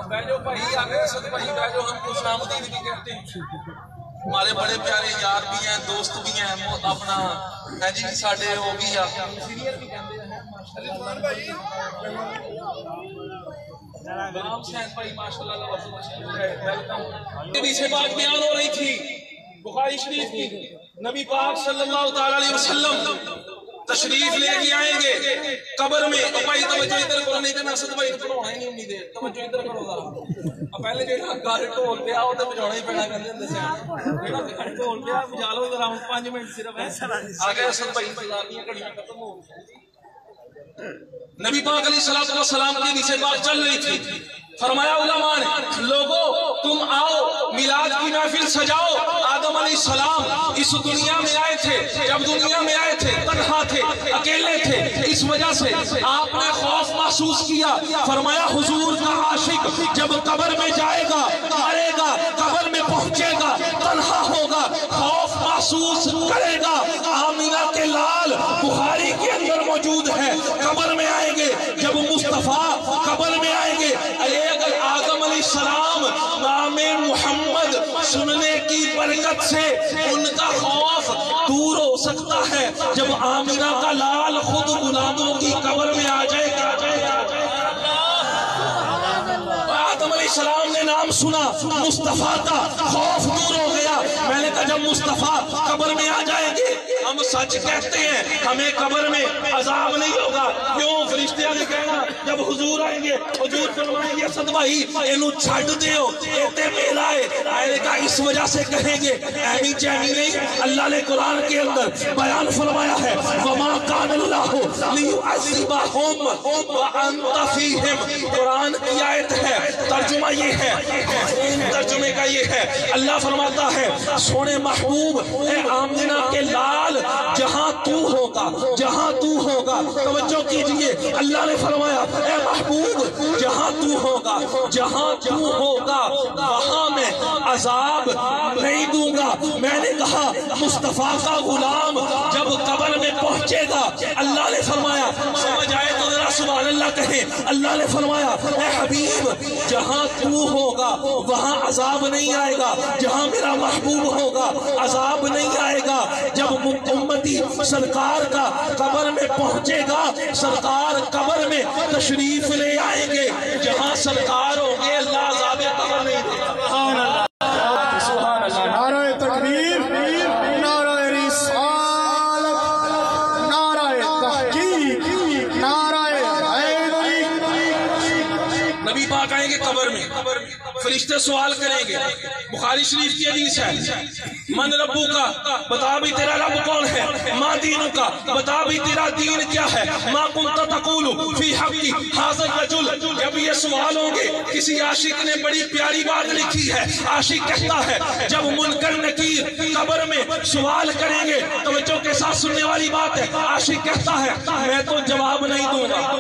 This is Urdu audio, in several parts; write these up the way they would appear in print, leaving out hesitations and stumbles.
بیجو بھائی آگے اسد بھائی بیجو ہم کو اسلام الدین بھی کہتے ہیں، ہمارے بڑے پیارے یار بھی ہیں، دوست بھی ہیں، اپنا ہے جی ساڈے وہ بھی سینئر بھی کہتے ہیں غلام حسین بھائی ماشاءاللہ حدیث پاک بیان ہو رہی تھی بخاری شریف کی، نبی پاک صلی اللہ تعالی علیہ وسلم تشریف لے کے آئیں گے قبر میں. بھائی توجہ ادھر کرو، نہیں دینا اسد بھائی پڑھانا ہی نہیں امید ہے، توجہ ادھر کرو ذرا. پہلے جو گاڑی ٹول پہ آؤ تو بجانا ہی پینا کہندے ہوندے سے، جڑا گاڑی ٹول پہ بجا لو ذرا 5 منٹ صرف ہے. آگے اسد بھائی انتظار نہیں گھڑیاں ختم ہو گئی. نبی پاک علیہ الصلوۃ والسلام کی حدیث پاک چل رہی تھی، فرمایا علماء نے لوگوں تم آؤ میلاد کی محفل سجاؤ. آدم علیہ السلام اس دنیا میں آئے تھے، جب دنیا میں آئے تھے تنہا تھے، اکیلے تھے، اس وجہ سے آپ نے خوف محسوس کیا. فرمایا حضور کا عاشق جب قبر میں جائے گا، مرے گا، قبر میں پہنچے گا، تنہا ہوگا، خوف محسوس کرے گا. آمینہ کے لال بخاری کے اندر موجود ہے، قبر میں آئیں گے جب مصطفیٰ قبر میں آئیں گے. اگر آدم علیہ السلام نام محمد سننے کی برکت سے ان کا خوف دور ہو سکتا ہے، جب آمینہ کا لال خود غلاموں کی قبر میں آ جائے گا. آدم علیہ السلام نے نام سنا مصطفیٰ کا، خوف دور ہو گیا. میں نے کہا جب مصطفیٰ قبر میں آ جائیں گے ہم سچ کہتے ہیں ہمیں قبر میں عذاب نہیں ہوگا. کیوں؟ فرشتے نے کہنا جب حضور آئیں گے حضور فرمائیں گے اسد بھائی اینو چھڈ دیو ایتے میلا ہے. آئے گا اس وجہ سے کہیں گے ایمی چیمی نہیں. اللہ نے قرآن کے اندر بیان فرمایا ہے وما کان اللہ لیعذبہم وانت فیہم. قرآن کی آیت ہے، ترجمہ یہ ہے، ترجمے کا یہ ہے، اللہ فرماتا ہے سونے محبوب اے آمنہ کے لال جہاں تو ہوگا، جہاں تو ہوگا، توجہ کیجئے، اللہ نے فرمایا اے محبوب جہاں تو ہوگا، جہاں تو ہوگا وہاں میں عذاب نہیں دوں گا. میں نے کہا مصطفیٰ کا غلام جب قبر میں پہنچے گا، اللہ نے فرمایا سمجھ آئے تو ذرا سبحان اللہ کہیں. اللہ نے فرمایا اے حبیب جہاں تو ہوگا وہاں عذاب نہیں آئے گا، جہاں میرا محبوب ہوگا عذاب نہیں آئے گا. جب امتی سرکار کا قبر میں پہنچے گا، سرکار قبر میں تشریف لے آئیں گے، جہاں سرکار ہوں گے اللہ عذاب قبر نہیں دے گا. سبحان اللہ، سبحان اللہ. نعرہ تکبیر، نعرہ رسالت، نعرہ تحقیق، نعرہ حیدری. نبی پاک آئیں گے قبر میں، فرشتے سوال کریں گے. بخاری شریف کی حدیث ہے من ربو کا، بتا بھی تیرا رب کون ہے. ما دینو کا، بتا بھی تیرا دین کیا ہے. ما کنت تقول فی حقی حاضر رجل. جب یہ سوال ہوں گے کسی عاشق نے بڑی پیاری بات لکھی ہے. عاشق کہتا ہے جب منکر نکیر قبر میں سوال کریں گے، توجہ کے ساتھ سننے والی بات ہے، عاشق کہتا ہے میں تو جواب نہیں دوں گا.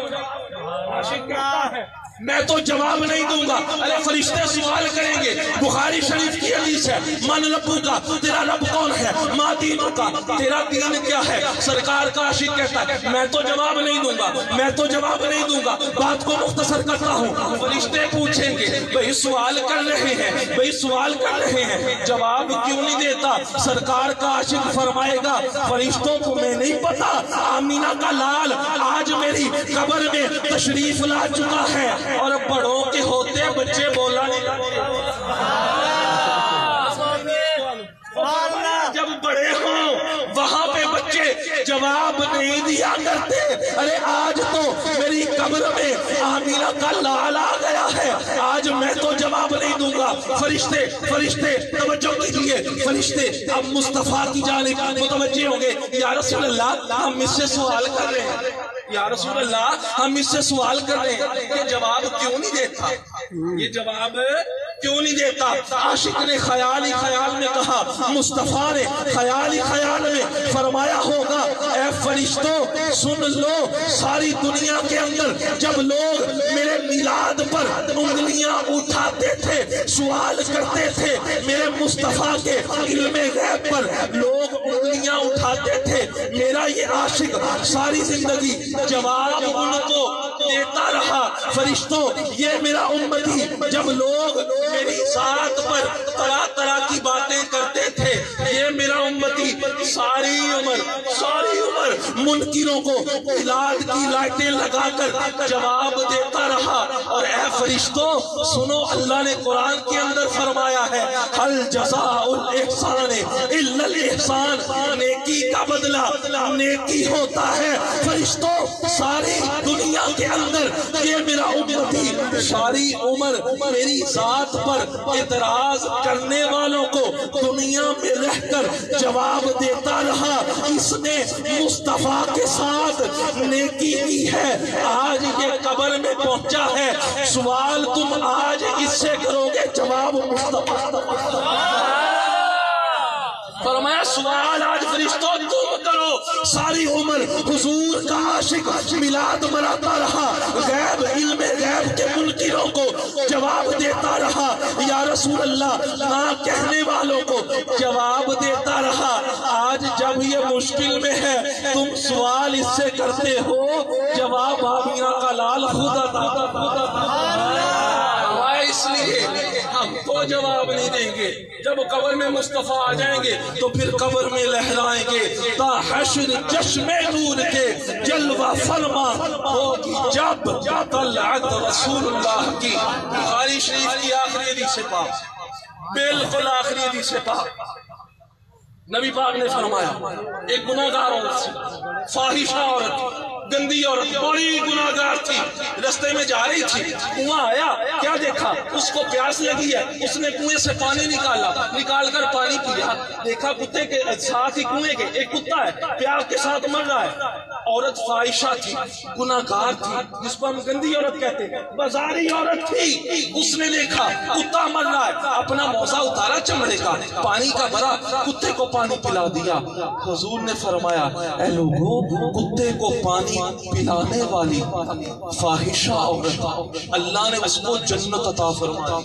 عاشق کہتا ہے میں تو جواب نہیں دوں گا. ارے فرشتے سوال کریں گے. بخاری شریف کی حدیث ہے من ربو کا، تیرا رب کون ہے. ما دینوں کا، تیرا دین کیا ہے. سرکار کا عاشق کہتا ہے میں تو جواب نہیں دوں گا، میں تو جواب نہیں دوں گا. بات کو مختصر کرتا ہوں. فرشتے پوچھیں گے بھئی سوال کر رہے ہیں، بھئی سوال کر رہے ہیں، جواب کیوں نہیں دیتا. سرکار کا عاشق فرمائے گا فرشتوں کو میں نہیں پتا آمینہ کا لال آج میری قبر میں تشریف لا چکا ہے اور بڑوں کے ہوتے بچے بولا نہیں لگتے. جب بڑے ہوں وہاں پہ بچے جواب نہیں دیا کرتے. ارے آج تو میری قبر میں آمینہ کا لال آ گیا ہے، آج میں تو جواب نہیں دوں گا. فرشتے توجہ کیجئے. فرشتے اب مصطفیٰ کی جانب متوجہ ہوں گے. یا رسول اللہ ہم اس سے سوال کر رہے ہیں، یا رسول اللہ ہم اس سے سوال کر رہے ہیں، یہ جواب کیوں نہیں دیتا، یہ جواب کیوں نہیں دیتا. عاشق نے خیال ہی خیال میں کہا، مصطفیٰ نے خیال ہی خیال میں فرمایا ہوگا اے فرشتوں سن لو، ساری دنیا کے اندر جب لوگ میرے میلاد پر انگلیاں اٹھاتے تھے، سوال کرتے تھے، میرے مصطفیٰ کے علم غیب پر لوگ انگلیاں اٹھاتے بولتے تھے میرا یہ عاشق ساری زندگی جواب ان کو دیتا رہا فرشتوں یہ میرا امتی جب لوگ میری ذات پر طرح طرح کی باتیں کرتے تھے یہ میرا امتی ساری عمر منکروں کو میلاد کی لائٹیں لگا کر جواب دیتا رہا اور اے فرشتوں سنو اللہ نے قرآن کے اندر فرمایا ہے حل جزاء الاحسان الا الاحسان نیکی کا بدلہ نیکی ہوتا ہے فرشتوں ساری دنیا کے اندر یہ میرا امتی ساری عمر میری ذات پر اعتراض کرنے والوں کو دنیا میں رہ کر جواب دیتا رہا اس نے مصطفیٰ کے ساتھ نیکی کی ہے آج یہ قبر میں پہنچا ہے سوال تم آج اس سے کرو گے جواب مصطفیٰ فرمایا سوال آج فرشتوں تم کرو ساری عمر حضور کا عاشق میلاد مناتا رہا غیب علم غیب کے منکروں کو جواب دیتا رہا یا رسول اللہ نہ کہنے والوں کو جواب دیتا رہا آج جب یہ مشکل میں ہے تم سوال اس سے کرتے ہو جواب آمینہ کا لال خدا اس لیے ہم کو جواب نہیں دیں گے جب قبر میں مصطفیٰ آ جائیں گے تو پھر قبر میں لہرائیں گے تا حشر چشم نور کے جلوہ فرما ہوگی جب طلعت رسول اللہ کی بخاری شریف کی آخری حدیث پاک بالکل آخری حدیث پاک نبی پاک نے فرمایا ایک گناہگار عورت تھی فاحشہ عورت گندی عورت بڑی گناہگار تھی رستے میں جا رہی تھی کنواں آیا کیا دیکھا اس کو پیاس لگی ہے اس نے کنویں سے پانی نکال کر پانی پیا دیکھا کتے کے ساتھ ہی کنویں کے ایک کتا ہے پیاس کے ساتھ مر رہا ہے عورت فاحشہ تھی گناہگار تھی جس کو ہم گندی عورت کہتے ہیں بازاری عورت تھی اس نے دیکھا کتا مر رہا ہے اپنا موزہ اتارا چمڑے کا پانی کا بھرا کتے کو پانی پلا دیا حضور نے فرمایا اے لوگوں کتے کو پانی پلانے والی فاحشہ عورت اللہ نے اس کو جنت عطا فرمایا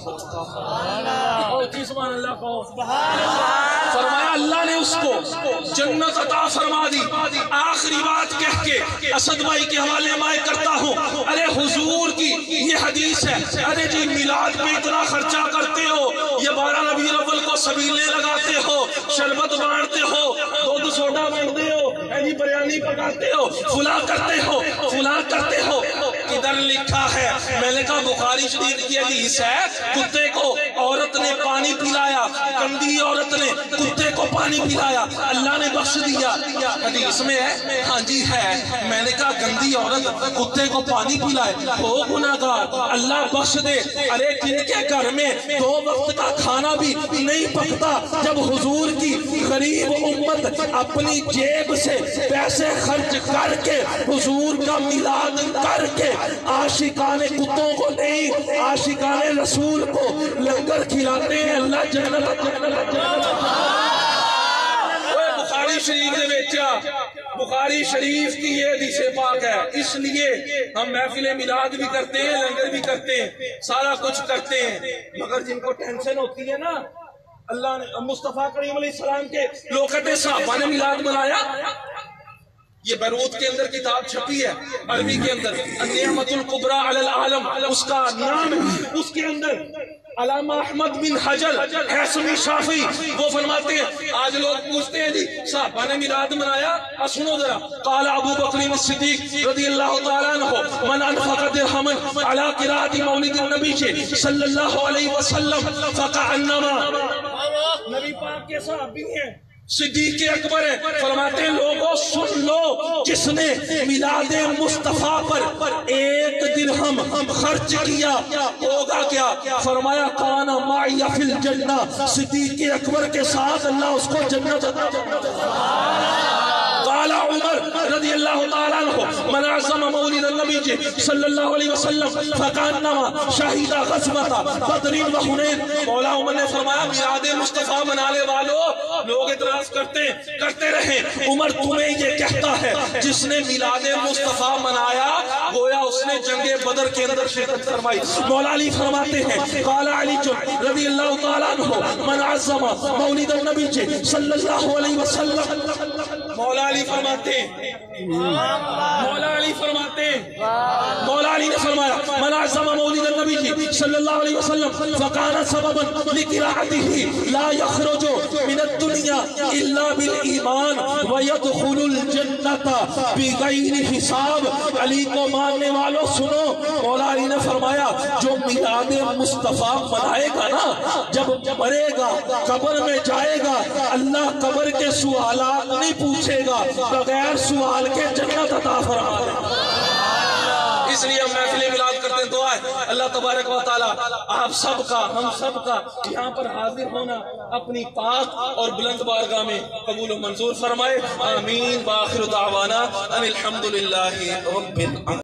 فرمایا اللہ نے اس کو جنت عطا فرما دی آخری بات کہہ کے اسد بھائی کے حوالے میں کرتا ہوں ارے حضور کی یہ حدیث ہے ارے جی میلاد پہ اتنا خرچہ کرتے ہو یہ 12 ربیع الاول کو سبیلے لگاتے ہو شربت بانٹتے ہو دودھ سوڈا بانٹتے ہو جی بریانی پکاتے ہو فلاں کرتے ہو ادھر لکھا ہے میں نے کہا بخاری شریف کی حدیث ہے کتے کو عورت نے پانی پلایا گندی عورت نے کتے کو پانی پلایا اللہ نے بخش دیا حدیث میں ہے ہاں جی ہے میں نے کہا گندی عورت کتے کو پانی پلائے ہو گناہگار اللہ بخش دے ارے جن کے گھر میں 2 وقت کا کھانا بھی نہیں پکتا جب حضور کی غریب امت اپنی جیب سے پیسے خرچ کر کے حضور کا میلاد کر کے عاشقان کتوں کو نہیں عاشقان رسول کو لنگر کھلاتے ہیں اللہ جنت بخاری شریف نے بیچا بخاری شریف کی یہ حدیث پاک ہے اس لیے ہم محفل میلاد بھی کرتے ہیں لنگر بھی کرتے ہیں سارا کچھ کرتے ہیں مگر جن کو ٹینشن ہوتی ہے نا اللہ نے مصطفیٰ کریم علیہ السلام کے لوگ کہتے صحابہ نے میلاد منایا یہ بیروت کے اندر کتاب چھپی ہے عربی کے اندر النعمت الکبریٰ علی العالم اس کا نام ہے اس کے اندر علامہ احمد بن حجر حیثمی شافعی وہ فرماتے ہیں آج لوگ پوچھتے ہیں جی صحابہ نے میلاد منایا سنو ذرا قال ابو بکر الصدیق رضی اللہ تعالیٰ عنہ من انفق درہما علی قراءۃ مولد النبی صلی اللہ علیہ وسلم فکأنما نبی پاک کے صحابی ہیں صدیق اکبر ہے فرماتے ہیں لوگوں سن لو جس نے میلاد مصطفیٰ پر 1 درہم خرچ کیا ہوگا کیا فرمایا کانا معی فی الجنہ صدیق اکبر کے ساتھ اللہ اس کو جنت قال عمر رضی اللہ تعالیٰ عنہ من عظم مولد النبی صلی اللہ علیہ وسلم فکانما شہید غزوۃ بدر و حنین مولا عمر نے فرمایا میلاد مصطفیٰ منانے والوں لوگ اعتراض کرتے رہے عمر تمہیں یہ کہتا ہے جس نے میلاد مصطفیٰ منایا گویا اس نے جنگ بدر کے اندر شرکت فرمائی مولا علی فرماتے ہیں قال علی رضی اللہ تعالیٰ عنہ من عظم مولد النبی صلی اللہ علیہ وسلم مولا علی فرماتے ہیں مولا علی نے فرمایا من عظم مولد النبی صلی اللہ علیہ وسلم فکان سببا لقراءته لا يخرج من الدنیا الا بالایمان ويدخل الجنة بغیر حساب. علی کو ماننے والوں سنو، مولا علی نے فرمایا جو میلاد مصطفیٰ منائے گا نا، جب مرے گا قبر میں جائے گا، اللہ قبر کے سوالات نہیں پوچھے گا، بغیر سوال کے جنت عطا فرما دے. اس لیے ہم محفل میلاد کرتے ہیں. دعا ہے اللہ تبارک و تعالی آپ سب کا، ہم سب کا یہاں پر حاضر ہونا اپنی پاک اور بلند بارگاہ میں قبول و منظور فرمائے. آمین. وآخر دعوانا ان الحمدللہ رب العالمین.